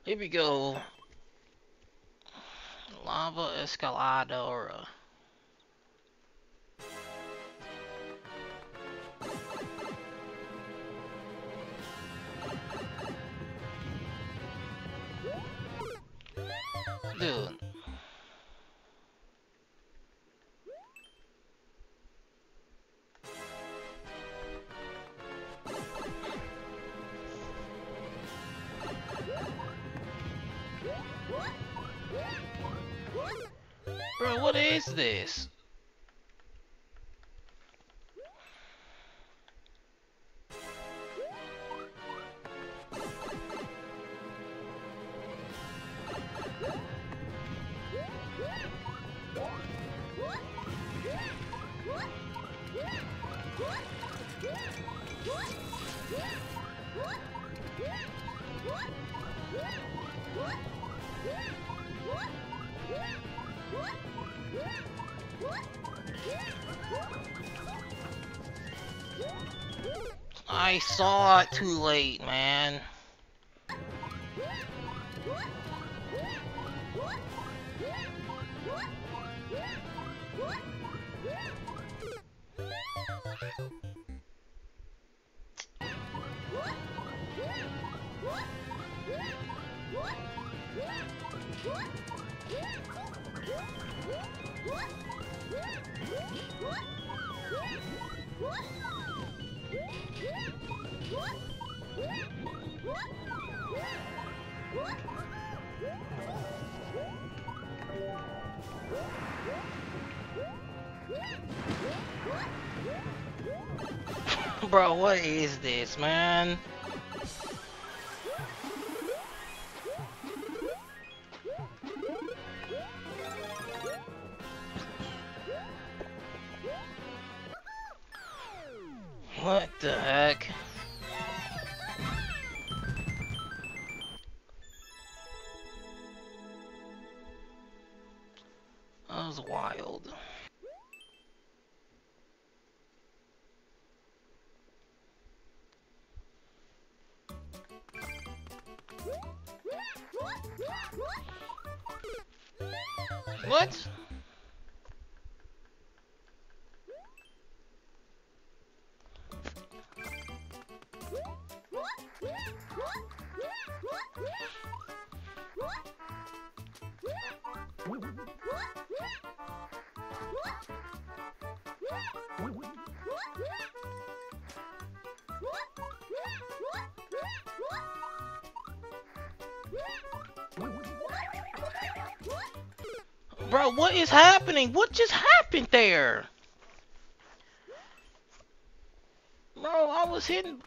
Here we go. Lava Escaladora. Dude. Bro, what is this? I saw it too late, man. Bro, what is this, man? What the heck? That was wild. What? Bro, what is happening? What just happened there? Bro, I was hitting.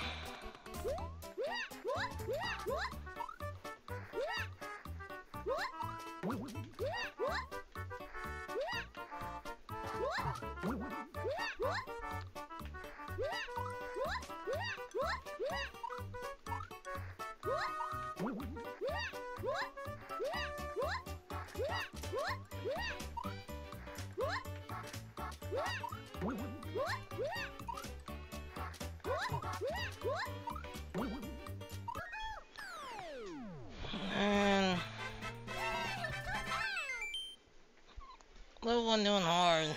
Man, level 1 doing hard.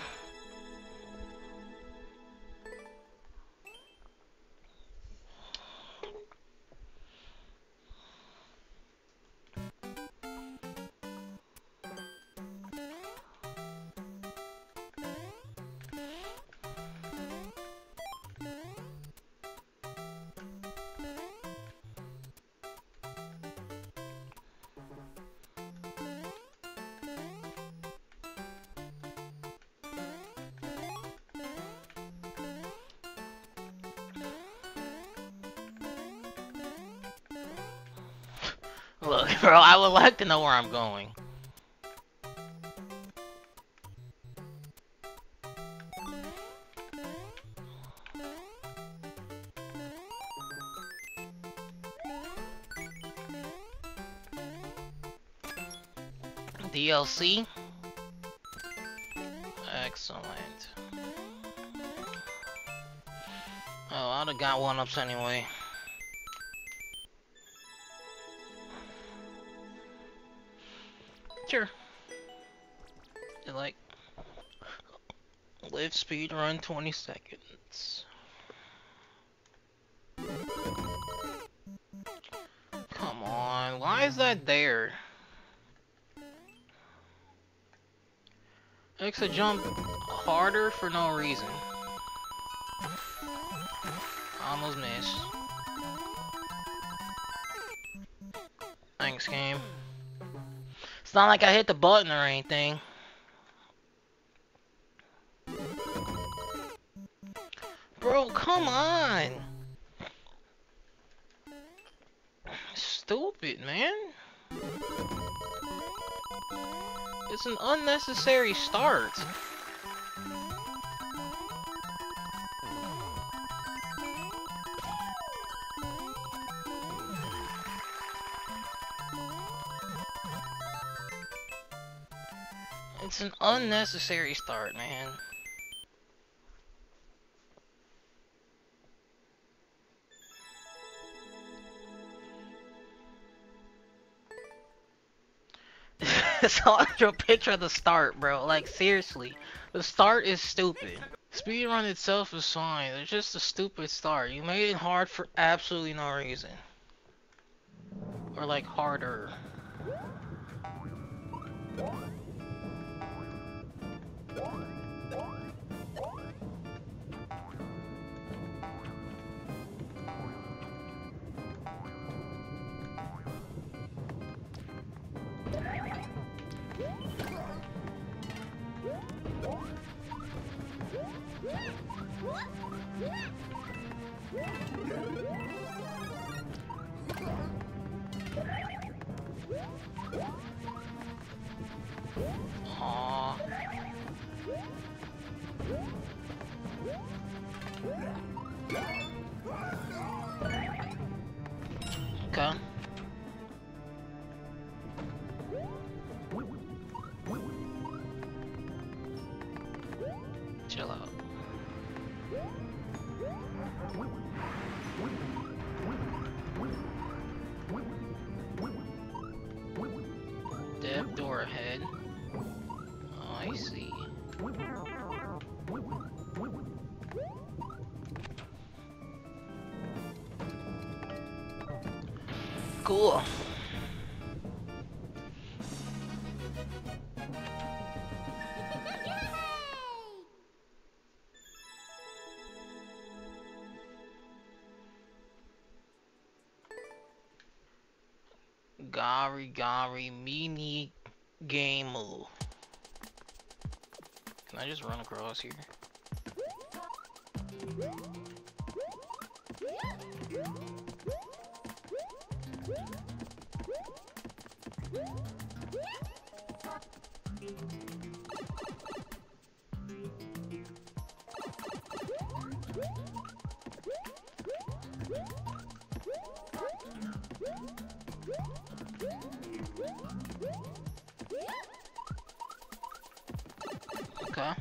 Look, bro, I would like to know where I'm going. DLC? Excellent. Oh, I'd have got one ups anyway. picture. And like, live speed run 20 seconds. Come on, why is that there? Makes a jump harder for no reason. Almost missed. Thanks, game. It's not like I hit the button or anything. Bro, come on! Stupid, man. It's an unnecessary start. It's an unnecessary start, man. So I drew a picture of the start, bro. Like, seriously. The start is stupid. Speedrun itself is fine. It's just a stupid start. You made it hard for absolutely no reason. Or, like, harder. Aww. Okay. Chill out. Dev door ahead. Oh, I see. Cool. Gari mini game move. Can I just run across here? Okay.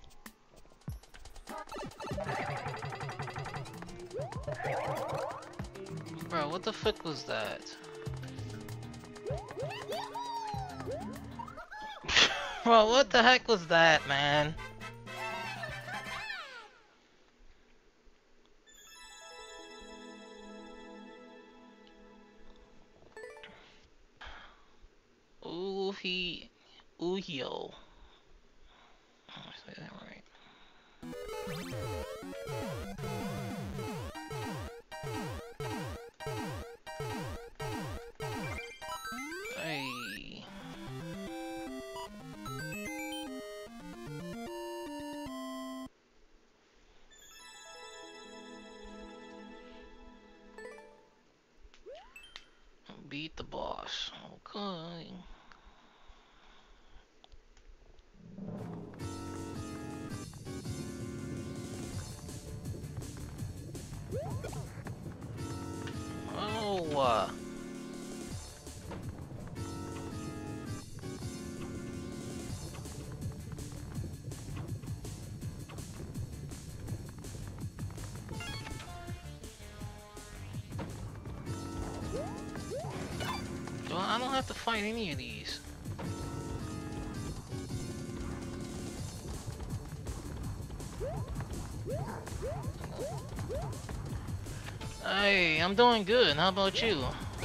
Bro, what the fuck was that? Bro, what the heck was that, man? Uhio. Oh, I say that right. Hey. Beat the boss. Okay. Oh, I don't have to fight any of these. Hey, I'm doing good. How about you?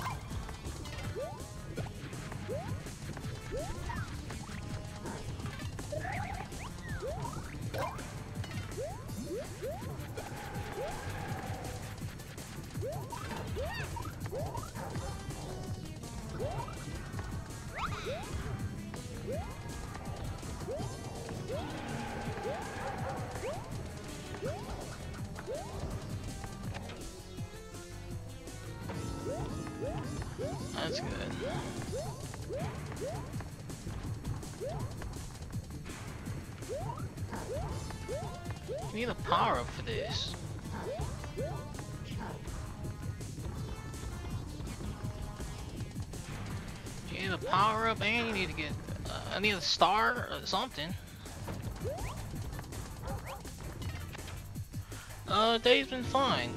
That's good. You need a power up for this. You need a power up and you need to get I need a star or something. Day's been fine.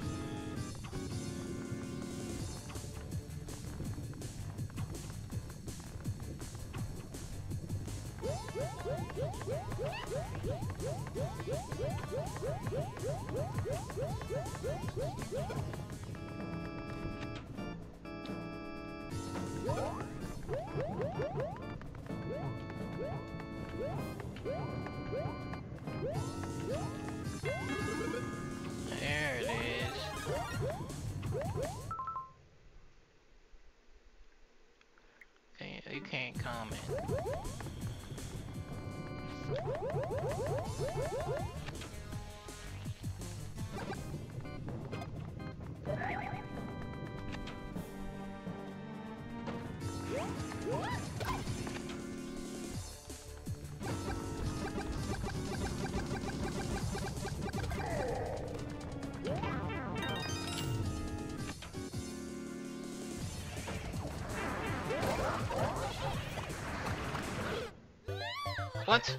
There it is. Okay, you can't comment. What?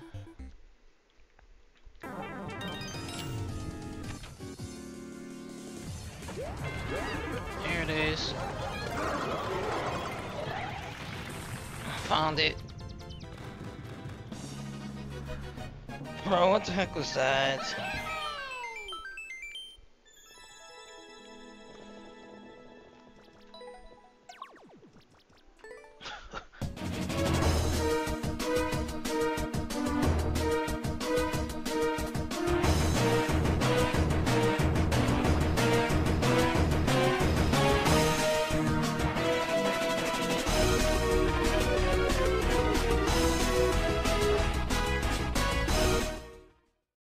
There it is. Found it. Bro, what the heck was that?